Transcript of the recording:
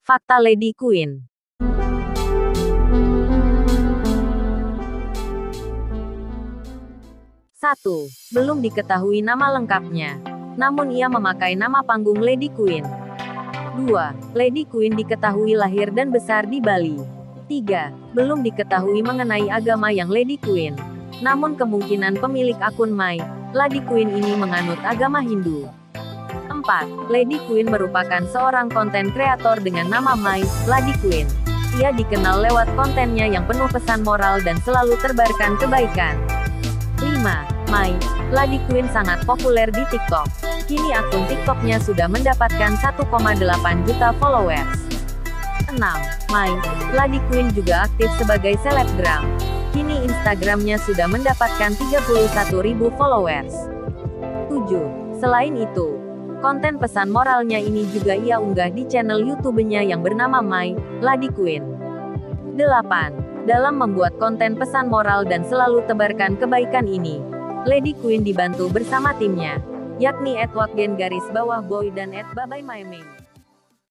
Fakta Lady Queen. Satu, belum diketahui nama lengkapnya. Namun ia memakai nama panggung Lady Queen. 2. Lady Queen diketahui lahir dan besar di Bali. 3. Belum diketahui mengenai agama yang Lady Queen. Namun kemungkinan pemilik akun My Lady Queen ini menganut agama Hindu. 4. Lady Queen merupakan seorang konten kreator dengan nama My Lady Queen. Ia dikenal lewat kontennya yang penuh pesan moral dan selalu terbarkan kebaikan. 5. My Lady Queen sangat populer di TikTok. Kini akun TikToknya sudah mendapatkan 1,8 juta followers. 6. My Lady Queen juga aktif sebagai selebgram. Kini Instagramnya sudah mendapatkan 31.000 followers. 7. Selain itu, konten pesan moralnya ini juga ia unggah di channel YouTube-nya yang bernama My Lady Queen. 8. Dalam membuat konten pesan moral dan selalu tebarkan kebaikan ini, Lady Queen dibantu bersama timnya, yakni @wakgen_boy dan @babaymaemeng.